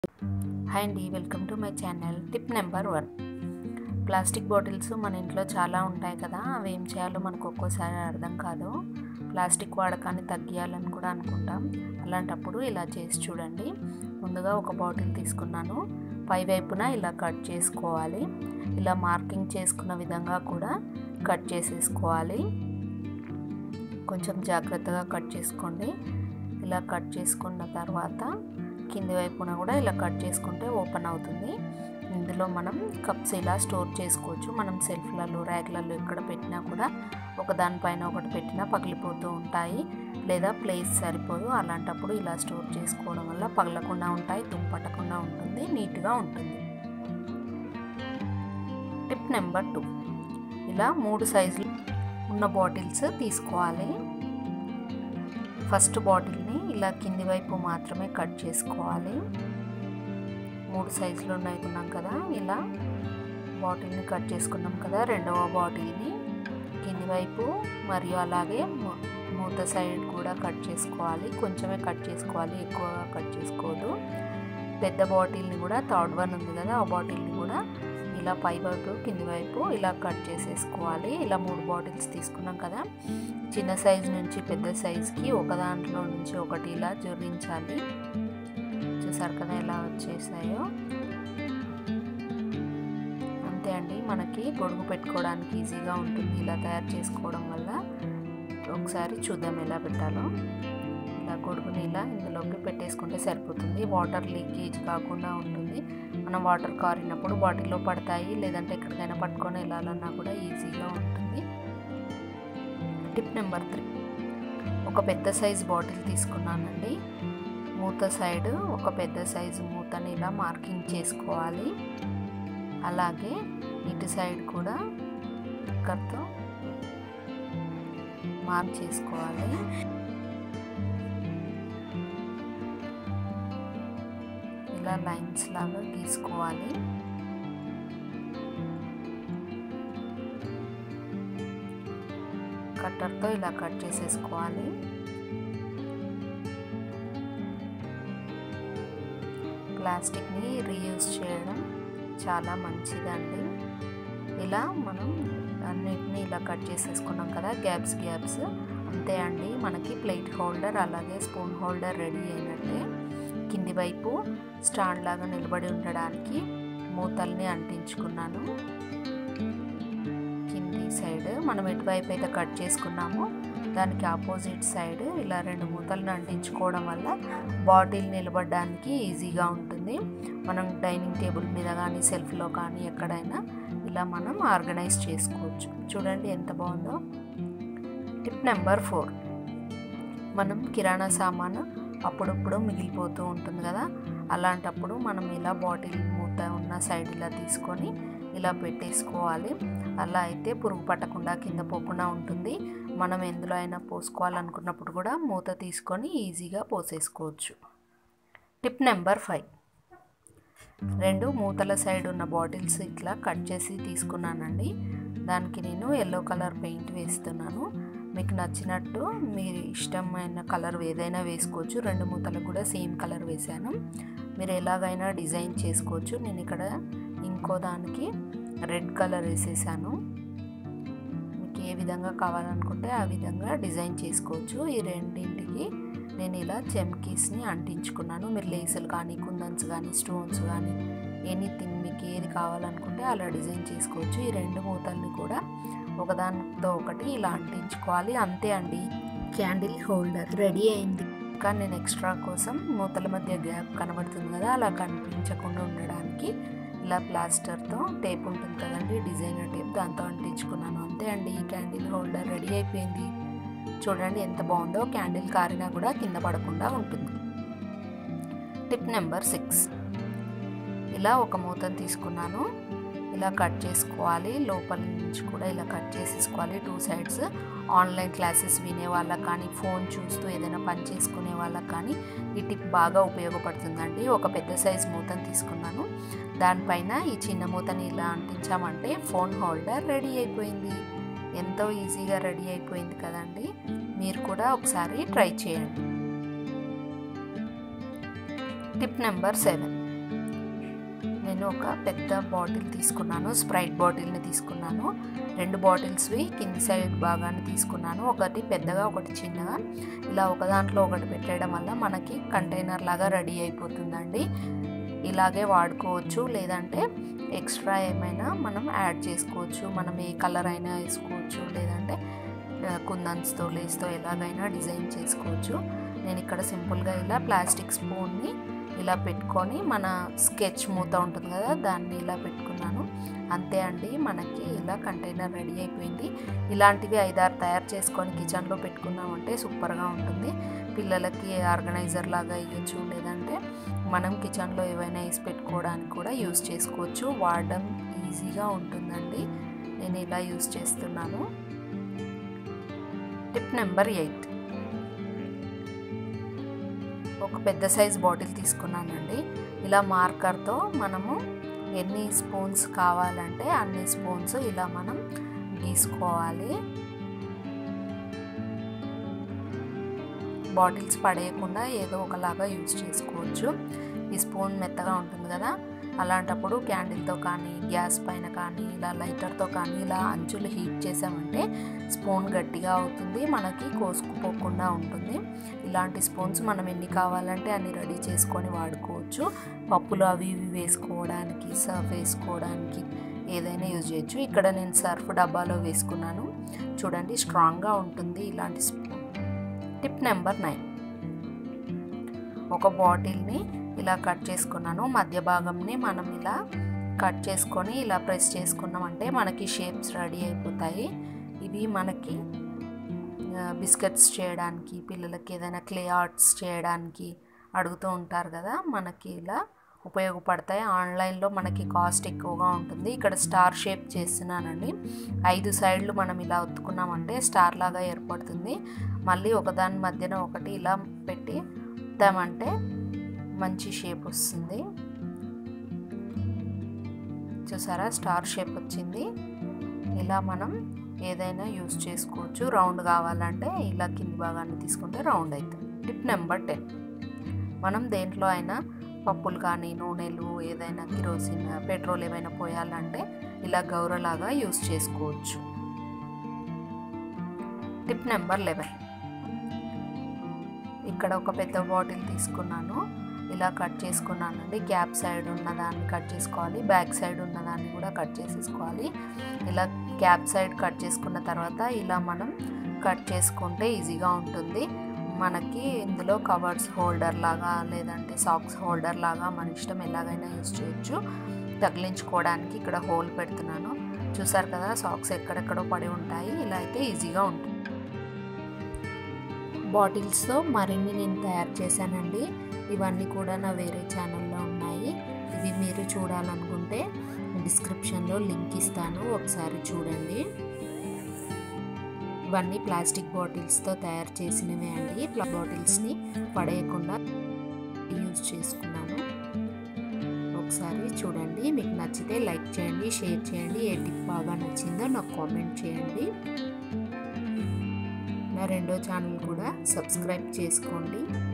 Hi అండి, welcome to my channel. Tip number 1. Plastic bottles మన ఇంట్లో చాలా ఉంటాయి కదా, అవి ఏం చేయాలో మనకు ఒక్కోసారి అర్థం కాదు. ప్లాస్టిక్ వాడకాన్ని తగ్గియాలని కూడా అనుకుంటాం. అలాంటప్పుడు ఇలా చేసి చూడండి. ముందుగా ఒక బాటిల్ తీసుకున్నాను. పై వైపున ఇలా కట్ చేసుకోవాలి. ఇలా మార్కింగ్ చేసుకున్న విధంగా కూడా కట్ చేసేసుకోవాలి. కొంచెం జాగ్రత్తగా కట్ చేసుకోండి. ఇలా కట్ చేసుకున్న తర్వాత కింది వైపున కూడా ఇలా కట్ చేసుకుంటే ఓపెన్ అవుతుంది. ఇందులో మనం కప్స్ ఇలా స్టోర్ చేసుకోవచ్చు. మనం సెల్ఫ్లలో, ర్యాక్లలో ఎక్కడ పెట్టినా కూడా ఒకదానిపైన ఒకటి పెట్టినా పగిలిపోతూ ఉంటాయి, లేదా ప్లేస్ సరిపోదు. అలాంటప్పుడు ఇలా స్టోర్ చేసుకోవడం వల్ల పగలకుండా ఉంటాయి, తుంపట్టకుండా ఉంటుంది, నీట్గా ఉంటుంది. Tip number 2. ఇలా 3 సైజులు ఉన్న బాటిల్స్ తీసుకోవాలి. ఫస్ట్ బాటిల్ని ఇలా కింది వైపు మాత్రమే కట్ చేసుకోవాలి. 3 సైజులు ఉన్నాం కదా, ఇలా బాటిల్ని కట్ చేసుకున్నాం కదా. రెండవ బాటిల్ని కింది వైపు మరియు అలాగే మూత సైడ్ కూడా కట్ చేసుకోవాలి. కొంచెమే కట్ చేసుకోవాలి, ఎక్కువగా కట్ చేసుకోవద్దు. పెద్ద బాటిల్ని కూడా, థర్డ్ వన్ ఉంది కదా, ఆ బాటిల్ని కూడా ఇలా పై వైపు కింది వైపు ఇలా కట్ చేసేసుకోవాలి. ఇలా 3 బాటిల్స్ తీసుకున్నాం కదా, చిన్న సైజు నుంచి పెద్ద సైజుకి ఒక దాంట్లో నుంచి ఒకటి ఇలా జోడించాలి. చూసారు కదా ఎలా వచ్చేసాయో. అంతే అండి, మనకి గొడుగు పెట్టుకోవడానికి ఈజీగా ఉంటుంది ఇలా తయారు చేసుకోవడం వల్ల. ఒకసారి చూద్దాం ఎలా పెట్టాలో. ఇలా గొడుగుని ఇలా ఇందులోకి పెట్టేసుకుంటే సరిపోతుంది. వాటర్ లీకేజ్ కాకుండా ఉంటుంది. మనం వాటర్ కారినప్పుడు బాటిల్లో పడతాయి, లేదంటే ఎక్కడికైనా పట్టుకొని వెళ్ళాలన్నా కూడా ఈజీగా ఉంటుంది. Tip number 3. ఒక పెద్ద సైజు బాటిల్ తీసుకున్నానండి. మూత సైడ్ ఒక పెద్ద సైజు మూతని ఇలా మార్కింగ్ చేసుకోవాలి. అలాగే ఇటు సైడ్ కూడా ఇక్కడతో మార్క్ చేసుకోవాలి. ఇలా లైన్స్ లాగా గీసుకోవాలి. కట్టర్తో ఇలా కట్ చేసేసుకోవాలి. ప్లాస్టిక్ని రీయూజ్ చేయడం చాలా మంచిదండి. ఇలా మనం అన్నిటిని ఇలా కట్ చేసేసుకున్నాం కదా, గ్యాప్స్. అంతే అండి, మనకి ప్లేట్ హోల్డర్ అలాగే స్పూన్ హోల్డర్ రెడీ అయినట్టే. కింది వైపు స్టాండ్ లాగా నిలబడి ఉండడానికి మూతల్ని అంటించుకున్నాను. కింది సైడ్ మనం ఎటువైపు అయితే కట్ చేసుకున్నామో దానికి ఆపోజిట్ సైడ్ ఇలా 2 మూతలను అంటించుకోవడం వల్ల బాటిల్ నిలబడడానికి ఈజీగా ఉంటుంది. మనం డైనింగ్ టేబుల్ మీద కానీ, సెల్ఫ్లో కానీ ఎక్కడైనా ఇలా మనం ఆర్గనైజ్ చేసుకోవచ్చు. చూడండి ఎంత బాగుందో. Tip number 4. మనం కిరాణా సామాను అప్పుడప్పుడు మిగిలిపోతూ ఉంటుంది కదా, అలాంటప్పుడు మనం ఇలా బాటిల్ మూత ఉన్న సైడ్ ఇలా తీసుకొని ఇలా పెట్టేసుకోవాలి. అలా అయితే పురుగు పట్టకుండా కింద పోకుండా ఉంటుంది. మనం ఎందులో అయినా పోసుకోవాలనుకున్నప్పుడు కూడా మూత తీసుకొని ఈజీగా పోసేసుకోవచ్చు. Tip number 5. 2 మూతల సైడ్ ఉన్న బాటిల్స్ ఇట్లా కట్ చేసి తీసుకున్నానండి. దానికి నేను ఎల్లో కలర్ పెయింట్ వేస్తున్నాను. మీకు నచ్చినట్టు మీరు ఇష్టమైన కలర్ ఏదైనా వేసుకోవచ్చు. 2 మూతలకు కూడా సేమ్ కలర్ వేసాను. మీరు ఎలాగైనా డిజైన్ చేసుకోవచ్చు. నేను ఇక్కడ ఇంకో దానికి రెడ్ కలర్ వేసేసాను. మీకు ఏ విధంగా కావాలనుకుంటే ఆ విధంగా డిజైన్ చేసుకోవచ్చు. ఈ రెండింటికి నేను ఇలా చెమ్కీస్ని అంటించుకున్నాను. మీరు లేసులు కానీ, కుందన్స్ కానీ, స్టోన్స్ కానీ, ఎనీథింగ్ మీకు ఏది కావాలనుకుంటే అలా డిజైన్ చేసుకోవచ్చు. ఈ 2 మూతల్ని కూడా ఒకదానితో ఒకటి ఇలా అంటించుకోవాలి. అంతే అండి, క్యాండిల్ హోల్డర్ రెడీ అయింది. కానీ నేను ఎక్స్ట్రా కోసం మూతల మధ్య గ్యాప్ కనబడుతుంది కదా, అలా కనిపించకుండా ఉండడానికి ఇలా ప్లాస్టర్తో టేప్ ఉంటుంది కదండి, డిజైనర్ టేప్, దాంతో అంటించుకున్నాను. అంతే అండి, ఈ క్యాండిల్ హోల్డర్ రెడీ అయిపోయింది. చూడండి ఎంత బాగుందో. క్యాండిల్ కారినా కూడా కింద పడకుండా ఉంటుంది. Tip number 6. ఇలా ఒక మూతను తీసుకున్నాను. ఇలా కట్ చేసుకోవాలి. లోపల నుంచి కూడా ఇలా కట్ చేసేసుకోవాలి 2 సైడ్స్. ఆన్లైన్ క్లాసెస్ వినే వాళ్ళకి కానీ, ఫోన్ చూస్తూ ఏదైనా పని చేసుకునే వాళ్ళకి కానీ ఈ టిప్ బాగా ఉపయోగపడుతుందండి. ఒక పెద్ద సైజు మూతను తీసుకున్నాను. దానిపైన ఈ చిన్న మూతని ఇలా అంటించామంటే ఫోన్ హోల్డర్ రెడీ అయిపోయింది. ఎంతో ఈజీగా రెడీ అయిపోయింది కదండి. మీరు కూడా ఒకసారి ట్రై చేయండి. Tip number 7. నేను ఒక పెద్ద బాటిల్ తీసుకున్నాను, స్ప్రైట్ బాటిల్ని తీసుకున్నాను. 2 బాటిల్స్వి కింది సైడ్ భాగాన్ని తీసుకున్నాను, ఒకటి పెద్దగా ఒకటి చిన్నగా. ఇలా ఒక దాంట్లో ఒకటి పెట్టడం వల్ల మనకి కంటైనర్ లాగా రెడీ అయిపోతుందండి. ఇలాగే వాడుకోవచ్చు, లేదంటే ఎక్స్ట్రా ఏమైనా మనం యాడ్ చేసుకోవచ్చు. మనం ఏ కలర్ అయినా వేసుకోవచ్చు, లేదంటే కుందన్స్తో లేస్తో ఎలాగైనా డిజైన్ చేసుకోవచ్చు. నేను ఇక్కడ సింపుల్గా ఇలా ప్లాస్టిక్ స్పూన్ని ఇలా పెట్టుకొని మన స్కెచ్ మూత ఉంటుంది కదా దాన్ని ఇలా పెట్టుకున్నాను. అంతే అండి, మనకి ఇలా కంటైనర్ రెడీ అయిపోయింది. ఇలాంటివి 5-6 తయారు చేసుకొని కిచెన్లో పెట్టుకున్నామంటే సూపర్గా ఉంటుంది. పిల్లలకి ఆర్గనైజర్ లాగా ఇవ్వచ్చు, లేదంటే మనం కిచెన్లో ఏవైనా వేసి పెట్టుకోవడానికి కూడా యూస్ చేసుకోవచ్చు. వాడడం ఈజీగా ఉంటుందండి. నేను ఇలా యూస్ చేస్తున్నాను. టిప్ నెంబర్ 8, ఒక పెద్ద సైజ్ బాటిల్ తీసుకున్నానండి. ఇలా మార్కర్తో మనము ఎన్ని స్పూన్స్ కావాలంటే అన్ని స్పూన్స్ ఇలా మనం గీసుకోవాలి. బాటిల్స్ పడేయకుండా ఏదో ఒకలాగా యూజ్ చేసుకోవచ్చు. ఈ స్పూన్ మెత్తగా ఉంటుంది కదా, అలాంటప్పుడు క్యాండిల్తో కానీ గ్యాస్ పైన కానీ ఇలా లైటర్తో కానీ ఇలా అంచులు హీట్ చేసామంటే స్పూన్ గట్టిగా అవుతుంది, మనకి కోసుకుపోకుండా ఉంటుంది. ఇలాంటి స్పూన్స్ మనం ఎన్ని కావాలంటే అన్ని రెడీ చేసుకొని వాడుకోవచ్చు. పప్పులు అవి ఇవి వేసుకోవడానికి, సర్ఫ్ వేసుకోవడానికి ఏదైనా యూజ్ చేయొచ్చు. ఇక్కడ నేను సర్ఫ్ డబ్బాలో వేసుకున్నాను. చూడండి, స్ట్రాంగ్గా ఉంటుంది ఇలాంటి స్పూన్. టిప్ నెంబర్ 9, ఒక బాటిల్ని ఇలా కట్ చేసుకున్నాను. మధ్య భాగంని మనం ఇలా కట్ చేసుకొని ఇలా ప్రెస్ చేసుకున్నామంటే మనకి షేప్స్ రెడీ అయిపోతాయి. ఇవి మనకి బిస్కెట్స్ చేయడానికి, పిల్లలకి ఏదైనా క్లే ఆర్ట్స్ చేయడానికి అడుగుతూ ఉంటారు కదా, మనకి ఇలా ఉపయోగపడతాయి. ఆన్లైన్లో మనకి కాస్ట్ ఎక్కువగా ఉంటుంది. ఇక్కడ స్టార్ షేప్ చేస్తున్నానండి. 5 సైడ్లు మనం ఇలా ఒత్తుకున్నామంటే స్టార్ లాగా ఏర్పడుతుంది. మళ్ళీ ఒకదాని మధ్యన ఒకటి ఇలా పెట్టి ఒత్తామంటే మంచి షేప్ వస్తుంది. చూసారా, స్టార్ షేప్ వచ్చింది. ఇలా మనం ఏదైనా యూజ్ చేసుకోవచ్చు. రౌండ్ కావాలంటే ఇలా కింది భాగాన్ని తీసుకుంటే రౌండ్ అవుతుంది. టిప్ నెంబర్ 10, మనం దేంట్లో అయినా పప్పులు కానీ నూనెలు ఏదైనా కిరోసిన్ పెట్రోల్ ఏమైనా పోయాలంటే ఇలా గౌరలాగా యూజ్ చేసుకోవచ్చు. టిప్ నెంబర్ 11, ఇక్కడ ఒక పెద్ద బాటిల్ తీసుకున్నాను. ఇలా కట్ చేసుకున్నానండి. క్యాప్ సైడ్ ఉన్నదాన్ని కట్ చేసుకోవాలి, బ్యాక్ సైడ్ ఉన్నదాన్ని కూడా కట్ చేసేసుకోవాలి. ఇలా క్యాప్ సైడ్ కట్ చేసుకున్న తర్వాత ఇలా మనం కట్ చేసుకుంటే ఈజీగా ఉంటుంది. మనకి ఇందులో కవర్స్ హోల్డర్ లాగా లేదంటే సాక్స్ హోల్డర్ లాగా మన ఇష్టం ఎలాగైనా యూజ్ చేయొచ్చు. తగిలించుకోవడానికి ఇక్కడ హోల్ పెడుతున్నాను. చూసారు కదా, సాక్స్ ఎక్కడెక్కడో పడి ఉంటాయి. ఇలా అయితే ఈజీగా ఉంటుంది. బాటిల్స్తో మరిన్ని నేను తయారు చేశానండి. ఇవన్నీ కూడా నా వేరే ఛానల్లో ఉన్నాయి. ఇవి మీరు చూడాలనుకుంటే డిస్క్రిప్షన్లో లింక్ ఇస్తాను, ఒకసారి చూడండి. ఇవన్నీ ప్లాస్టిక్ బాటిల్స్తో తయారు చేసినవే అండి. బాటిల్స్ని పడేయకుండా యూజ్ చేసుకున్నాను. ఒకసారి చూడండి. మీకు నచ్చితే లైక్ చేయండి, షేర్ చేయండి. ఏ టిప్ బాగా నచ్చిందో నాకు కామెంట్ చేయండి. నా 2వ ఛానల్ కూడా సబ్స్క్రైబ్ చేసుకోండి.